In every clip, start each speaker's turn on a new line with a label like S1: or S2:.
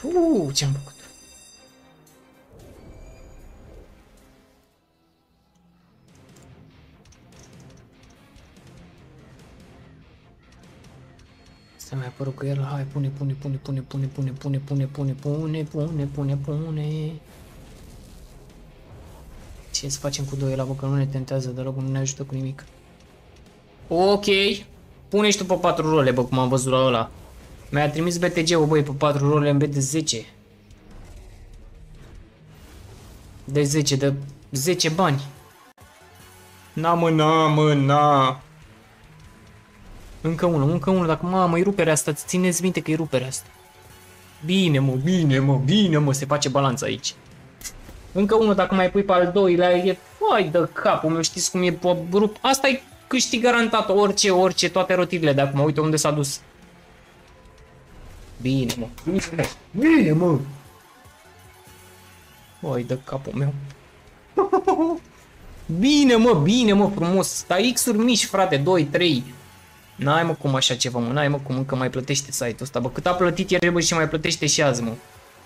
S1: Ce-am făcut? Să mai apărut cu el, hai, pune. Ce să facem cu doi ăla, bă, că nu ne tentează deloc, nu ne ajută cu nimic. Ok, pune și tu pe 4 role, bă, cum am văzut la ăla. Mi-a trimis BTG-ul, băi, pe 4 role în vez de 10. De 10, de 10 bani. Na. Încă unul, dacă mamă, e ruperea asta, țineți minte că e ruperea asta. Bine mă, se face balanța aici. Încă unul, dacă mai pui pe al doilea, e fai de capul meu, știți cum e rupt. Asta e câștig garantat, orice, toate rotirile de acum, uite unde s-a dus. Bine mă. Fai de capul meu. Bine mă, frumos. Dar X-uri mici, frate, 2, 3. N-ai mă cum așa ceva, mă, n-ai mă cum încă mai plătește site-ul ăsta, bă, cât a plătit ieri, bă, și mai plătește și azi, mă.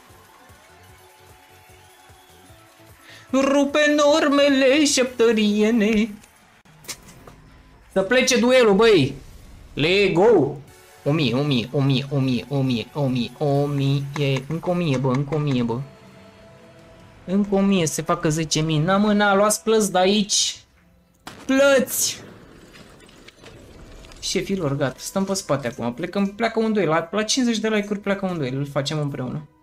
S1: Rupe normele șeptăriene. Să plece duelul, băi. Let's go. 1000, încă 1000, bă, încă 1000 se facă 10.000. N-a luați plăți de aici. Plăți. Șefilor, gata, stăm pe spate acum, pleacă un doi, la 50 de like-uri pleacă un doi, îl facem împreună.